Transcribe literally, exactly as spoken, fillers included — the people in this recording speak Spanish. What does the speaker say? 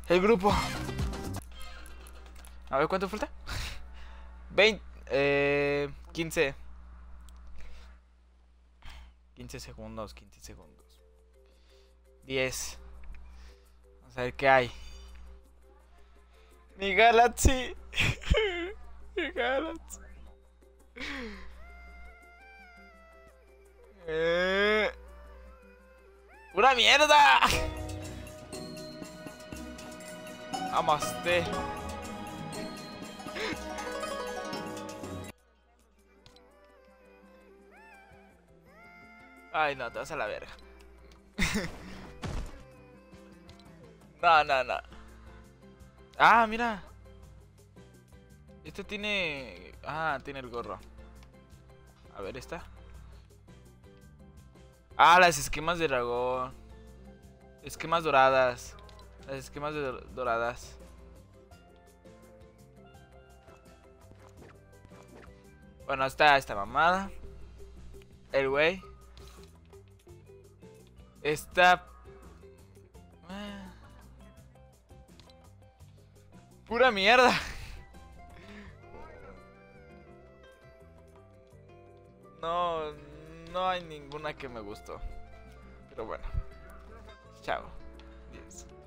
El grupo. A ver, ¿cuánto falta? veinte. Eh, quince. quince segundos, quince segundos. diez. Vamos a ver qué hay. Mi Galaxy. Mi Galaxy. Eh... ¡Una mierda! Amaste. Ay, no, te vas a la verga. No, no, no. Ah, mira. Este tiene... Ah, tiene el gorro. A ver, esta. Ah, las esquemas de dragón. Esquemas doradas. Las esquemas de do doradas. Bueno, está esta mamada. El güey. Esta... Pura mierda. No, no hay ninguna que me gustó. Pero bueno. Chao. Adiós.